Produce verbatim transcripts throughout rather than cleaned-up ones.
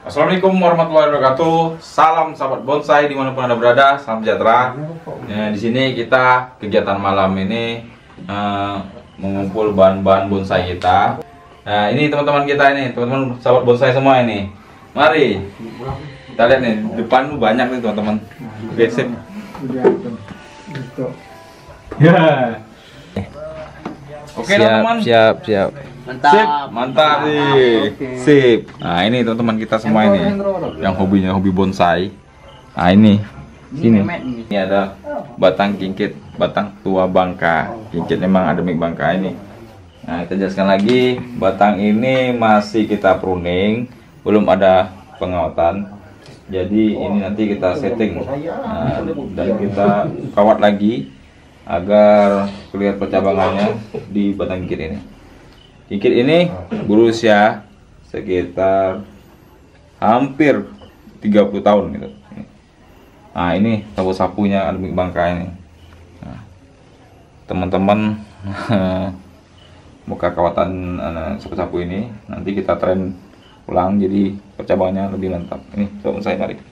Assalamualaikum warahmatullahi wabarakatuh. Salam sahabat bonsai dimanapun anda berada, salam sejahtera. Nah, di sini kita kegiatan malam ini uh, mengumpul bahan-bahan bonsai kita. Nah, ini teman-teman kita ini, teman-teman sahabat bonsai semua ini. Mari kita lihat nih, depan banyak nih teman-teman. Oke, sip. Ya. Oke teman-teman. Siap, siap. Mantap. Sip, mantap nih. Sip. Nah, ini teman-teman kita semua ini yang hobinya hobi bonsai. Nah, ini sini. Ini ada batang kingkit, batang tua bangka. Kingkit memang endemik bangka ini. Nah, kita jelaskan lagi, batang ini masih kita pruning, belum ada pengawatan. Jadi ini nanti kita setting. Nah, dan kita kawat lagi agar terlihat percabangannya di batang kingkit ini. Kingkit ini berusia sekitar hampir tiga puluh tahun gitu. Nah, ini sapu-sapunya endemik bangka ini. Nah, teman-teman muka kawatan uh, sapu-sapu ini nanti kita tren ulang jadi percabangannya lebih mantap. Ini coba saya mari.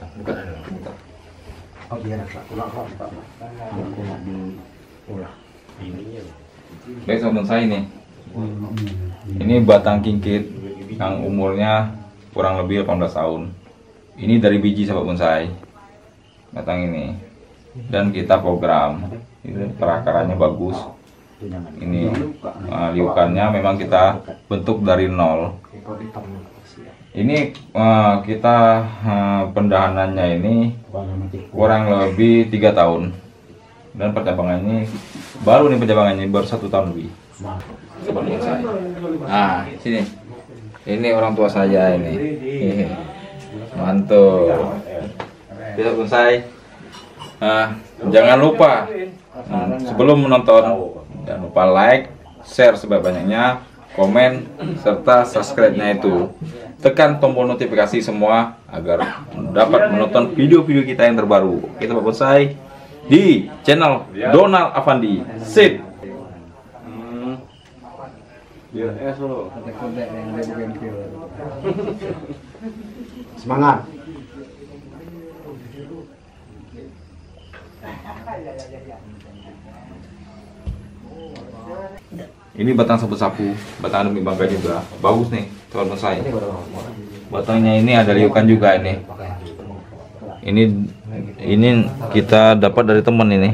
Baik sobat saya ini. Ini batang kingkit yang umurnya kurang lebih delapan belas tahun. Ini dari biji sahabat bonsai. Batang ini. Dan kita program. Itu perakarannya bagus. Ini uh, liukannya memang kita bentuk dari nol. Ini uh, kita uh, pendahanannya ini kurang lebih tiga tahun. Dan percabangannya baru nih percabangannya baru satu tahun lebih. Seperti saya. Nah, sini. Ini orang tua saya ini. Hehe. Mantul. Bisa bonsai. Nah, jangan lupa hmm, sebelum menonton jangan lupa like, share sebanyak-banyaknya, komen serta subscribe-nya itu. Tekan tombol notifikasi semua agar dapat menonton video-video kita yang terbaru. Kita bonsai di channel Donald Avandi. Sip. Semangat. Ini batang sapu-sapu, batang endemik bangka juga. Bagus nih, teman saya. Batangnya ini ada liukan juga ini. Ini ini kita dapat dari teman ini.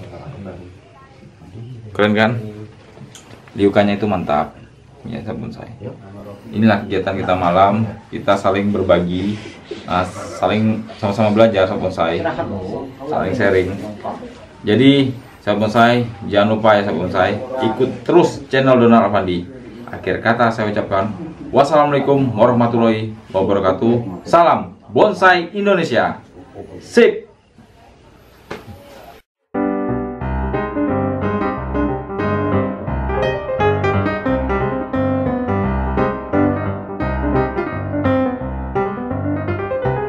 Keren kan? Liukannya itu mantap. Ya, sabun saya. Inilah kegiatan kita malam, kita saling berbagi, uh, saling sama-sama belajar sabun saya, saling sharing. Jadi sabun saya, jangan lupa ya sabun saya, ikut terus channel Donald Avandi. Akhir kata saya ucapkan wassalamualaikum warahmatullahi wabarakatuh. Salam bonsai Indonesia. Sip.